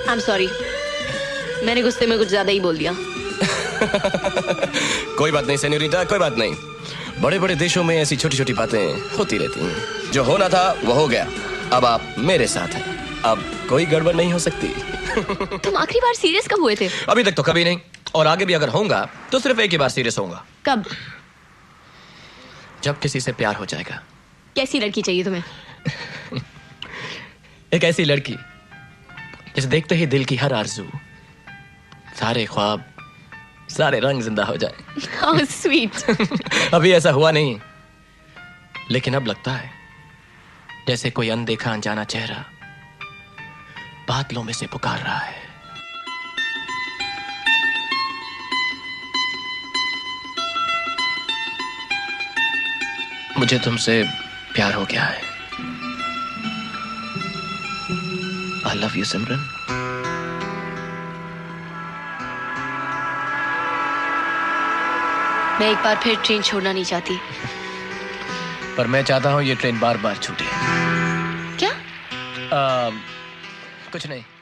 I'm sorry. मैंने गुस्से में कुछ ज्यादा ही बोल दिया। कोई बात नहीं सेन्योरिटा, कोई बात नहीं। बड़े बड़े देशों में ऐसी छोटी छोटी बातें होती रहती हैं। जो होना था वो हो गया। अब आप मेरे साथ हैं। अब कोई गड़बड़ नहीं हो सकती। तुम आखिरी बार सीरियस कब हुए थे? अभी तक तो कभी नहीं, और आगे भी अगर होऊंगा तो सिर्फ एक ही बार सीरियस होऊंगा। कब? जब किसी से प्यार हो जाएगा। कैसी लड़की चाहिए तुम्हें? एक ऐसी लड़की जिसे देखते ही दिल की हर आरज़ू, सारे ख्वाब, सारे रंग जिंदा हो जाए। How sweet. अभी ऐसा हुआ नहीं, लेकिन अब लगता है जैसे कोई अनदेखा अनजाना चेहरा बादलों में से पुकार रहा है। मुझे तुमसे प्यार हो गया है। I love you, सिमरन। मैं एक बार फिर ट्रेन छोड़ना नहीं चाहती। पर मैं चाहता हूं ये ट्रेन बार बार छूटे। क्या? कुछ नहीं।